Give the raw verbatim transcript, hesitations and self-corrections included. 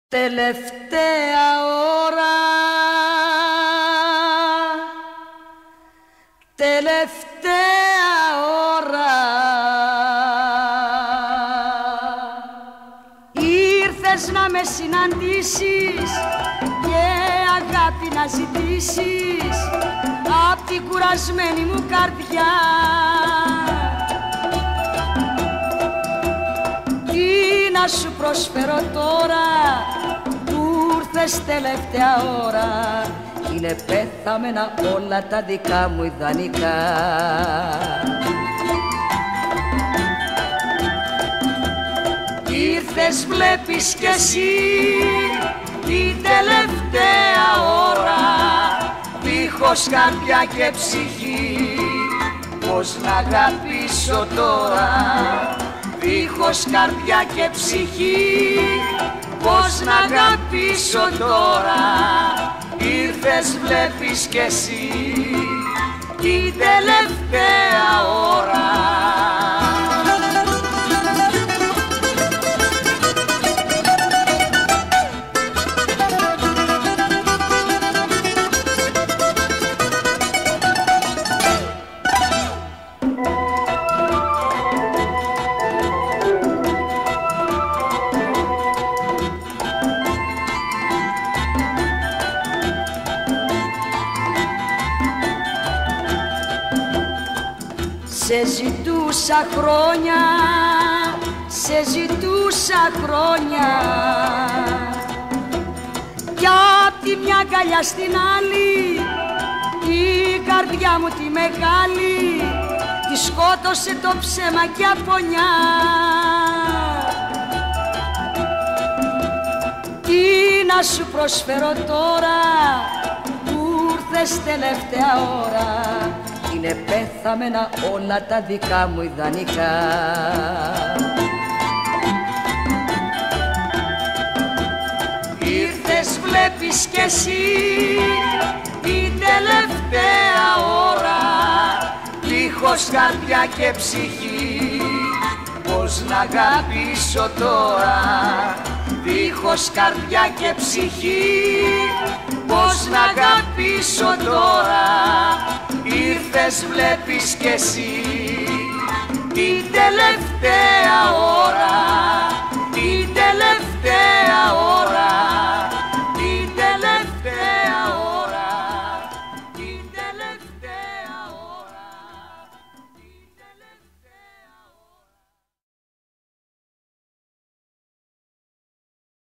Τελευταία ώρα, τελευταία ώρα, ήρθες να με συναντήσεις και αγάπη να ζητήσεις απ' την κουρασμένη μου καρδιά. Τι να σου προσφέρω τώρα που ήρθες τελευταία ώρα, είναι πέθαμενα όλα τα δικά μου ιδανικά. Ήρθες βλέπεις κι εσύ την τελευταία ώρα, δίχως καρδιά και ψυχή, πώς να αγαπήσω τώρα. Δίχως καρδιά και ψυχή, πώς να αγαπήσω τώρα. Ήρθες βλέπεις κι εσύ την τελευταία ώρα. Σε ζητούσα χρόνια, σε ζητούσα χρόνια, κι απ' τη μια αγκαλιά στην άλλη η καρδιά μου τη μεγάλη τη σκότωσε το ψέμα και απονιά. Τι να σου προσφέρω τώρα που ήρθες τελευταία ώρα, είναι πέθαμενα όλα τα δικά μου ιδανικά. Ήρθες βλέπεις κι εσύ την τελευταία ώρα, δίχως καρδιά και ψυχή, πώς να αγαπήσω τώρα. Δίχως καρδιά και ψυχή, πώς να αγαπήσω τώρα. Ήρθες βλέπεις κι εσύ την τελευταία ώρα.